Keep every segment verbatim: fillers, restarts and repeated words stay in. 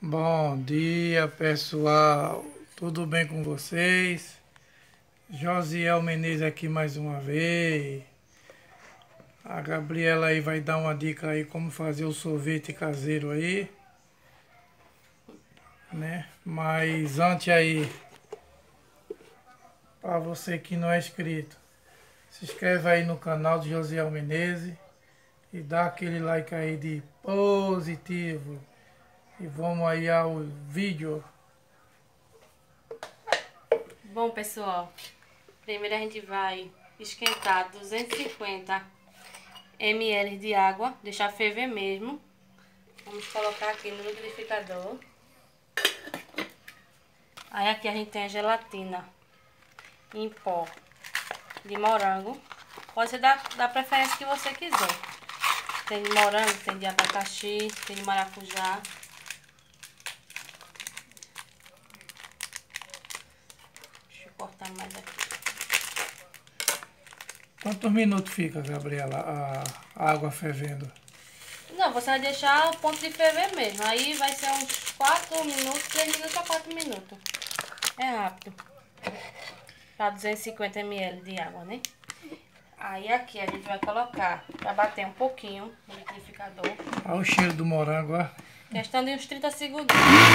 Bom dia, pessoal. Tudo bem com vocês? Josiel Menezes aqui mais uma vez. A Gabriela aí vai dar uma dica aí como fazer o sorvete caseiro aí, né? Mas antes aí, para você que não é inscrito, se inscreve aí no canal de Josiel Menezes e dá aquele like aí de positivo. E vamos aí ao vídeo. Bom, pessoal, primeiro a gente vai esquentar duzentos e cinquenta mililitros de água, deixar ferver mesmo. Vamos colocar aqui no liquidificador. Aí aqui a gente tem a gelatina em pó de morango. Pode ser da, da preferência que você quiser. Tem de morango, tem de abacaxi, tem de maracujá. Cortar mais aqui. Quantos minutos fica, Gabriela, a água fervendo? Não, você vai deixar o ponto de ferver mesmo. Aí vai ser uns quatro minutos, três minutos a quatro minutos. É rápido. Para duzentos e cinquenta mililitros de água, né? Aí aqui a gente vai colocar para bater um pouquinho no liquidificador. Olha o cheiro do morango, ó. Questão de uns trinta segundos.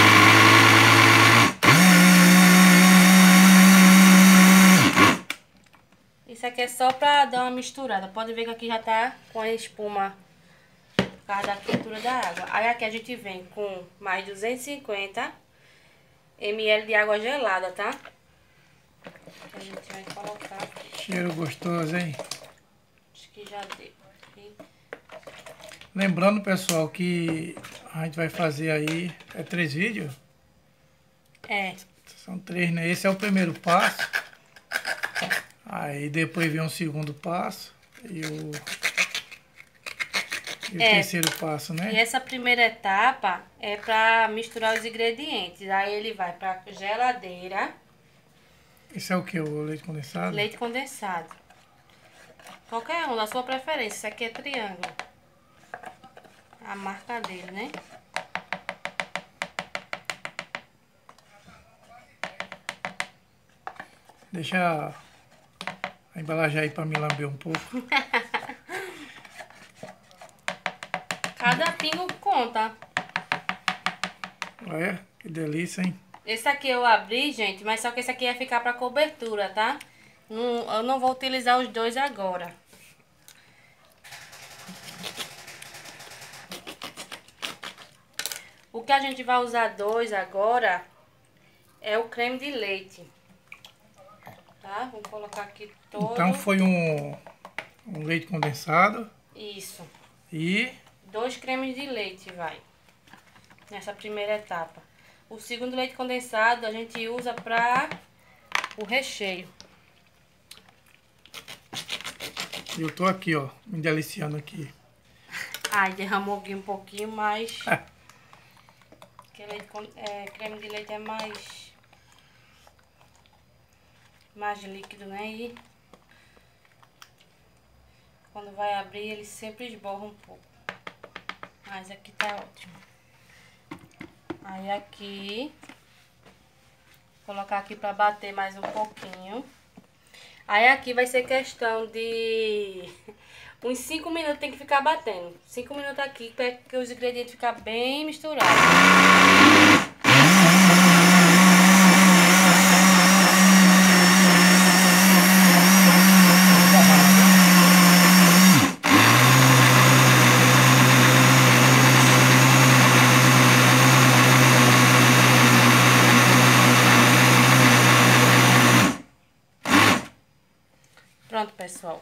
Isso aqui é só pra dar uma misturada. Pode ver que aqui já tá com a espuma por causa da quentura da água. Aí aqui a gente vem com mais duzentos e cinquenta mililitros de água gelada, tá? A gente vai colocar. Cheiro gostoso, hein? Acho que já deu. Aqui. Lembrando, pessoal, que a gente vai fazer aí... É três vídeos? É. São três, né? Esse é o primeiro passo. Aí depois vem o segundo passo e o, e o É, terceiro passo, né? E essa primeira etapa é para misturar os ingredientes. Aí ele vai para geladeira. Esse é o que? O leite condensado? Leite condensado. Qualquer um, da sua preferência. Isso aqui é triângulo. A marca dele, né? Deixa a embalagem aí para me lamber um pouco. Cada pingo conta. Olha, que delícia, hein? Esse aqui eu abri, gente, mas só que esse aqui ia ficar para cobertura, tá? Não, eu não vou utilizar os dois agora. O que a gente vai usar dois agora é o creme de leite. Tá? Vou colocar aqui todo. Então foi um, um leite condensado. Isso. E... Dois cremes de leite vai. Nessa primeira etapa. O segundo leite condensado a gente usa para o recheio. Eu tô aqui, ó, me deliciando aqui. Ai, derramou aqui um pouquinho mais. Porque leite com, é, creme de leite é mais... mais líquido, né? E quando vai abrir, ele sempre esborra um pouco. Mas aqui tá ótimo. Aí aqui, vou colocar aqui pra bater mais um pouquinho. Aí aqui vai ser questão de uns cinco minutos, tem que ficar batendo. cinco minutos aqui, para que os ingredientes ficar bem misturados. Pronto, pessoal.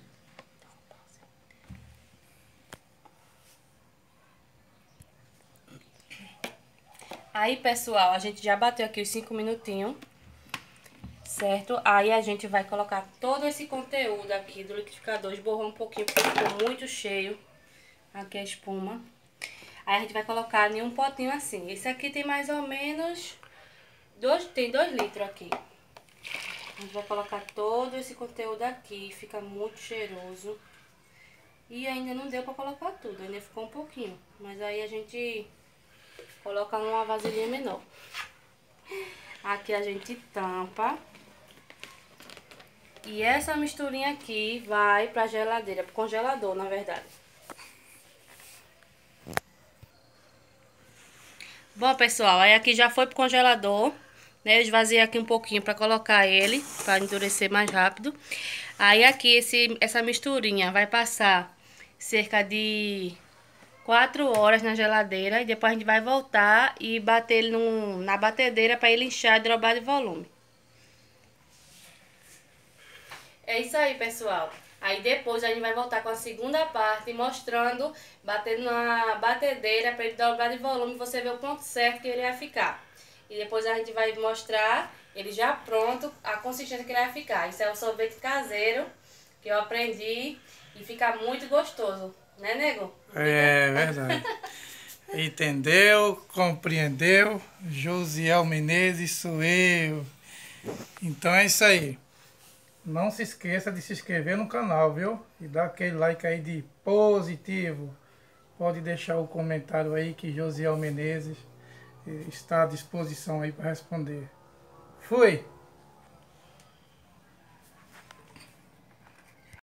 Aí, pessoal, a gente já bateu aqui os cinco minutinhos, certo? Aí a gente vai colocar todo esse conteúdo aqui do liquidificador, esborrou um pouquinho, porque ficou muito cheio. Aqui a espuma. Aí a gente vai colocar em um potinho assim. Esse aqui tem mais ou menos, dois, tem dois litros aqui. A gente vai colocar todo esse conteúdo aqui, fica muito cheiroso. E ainda não deu pra colocar tudo, ainda ficou um pouquinho. Mas aí a gente coloca numa vasilhinha menor. Aqui a gente tampa. E essa misturinha aqui vai pra geladeira, pro congelador, na verdade. Bom, pessoal, aí aqui já foi pro congelador, né? Eu esvaziei aqui um pouquinho pra colocar ele, pra endurecer mais rápido. Aí aqui esse, essa misturinha vai passar cerca de quatro horas na geladeira. E depois a gente vai voltar e bater ele num, na batedeira pra ele inchar e drobar de volume. É isso aí, pessoal. Aí depois a gente vai voltar com a segunda parte, mostrando, batendo na batedeira para ele dobrar de volume, você vê o ponto certo que ele vai ficar. E depois a gente vai mostrar ele já pronto, a consistência que ele vai ficar. Isso é o sorvete caseiro que eu aprendi e fica muito gostoso, né, nego? É verdade. Entendeu? Compreendeu? Josiel Menezes sou eu. Então é isso aí. Não se esqueça de se inscrever no canal, viu? E dar aquele like aí de positivo. Pode deixar o comentário aí que Josiel Menezes está à disposição aí para responder. Fui!